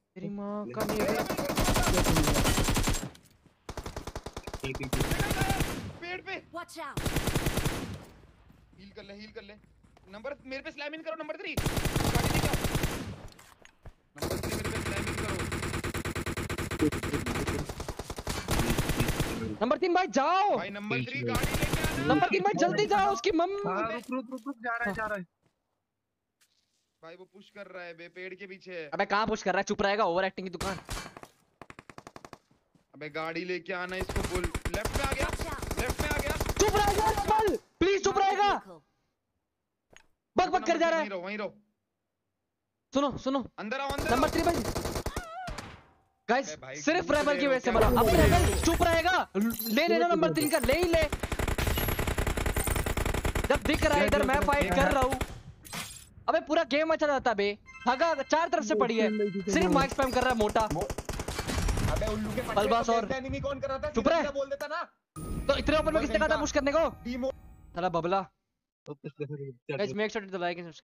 तेरी माँ का नहीं है। पेड़ पे Watch out. हील कर ले नंबर मेरे पे स्लैम इन करो नंबर 3 गाड़ी लेके आओ नंबर 3 मेरे पे स्लैम इन करो नंबर 3 भाई जाओ भाई नंबर 3 गाड़ी लेके आना नंबर 3 भाई जल्दी जाओ उसकी मम्मी रुक जा रहा है भाई वो पुश कर रहा है बे पेड़ के पीछे है अबे कहाँ पुश कर रहा है चुप रहेगा ओवर एक्टिंग की दुकान अबे गाड़ी लेके आना इसको बोल लेफ्ट में आ गया चुप रहेगा कमल प्लीज चुप रहेगा बक बक कर जा रहा है वहीं रहो सुनो अंदर आओ नंबर 3 भाई गाइस सिर्फ रेबल की वजह से बोला अब रेबल चुप रहेगा ले लेना नंबर 3 का ले ही ले जब दिख रहा है इधर मैं फाइट कर रहा हूँ अबे पूरा गेम अच्छा जाता बे भागा चार तरफ से पड़ी है सिर्फ माइक स्पैम कर रहा है मोटा अबे उल्लू के बलबास और एनिमी कौन कर रहा था चुप रहे बोल देता ना तो इतने ऊपर में किसने कहा था पुश करने को टीम साला बबला guys make sure to like and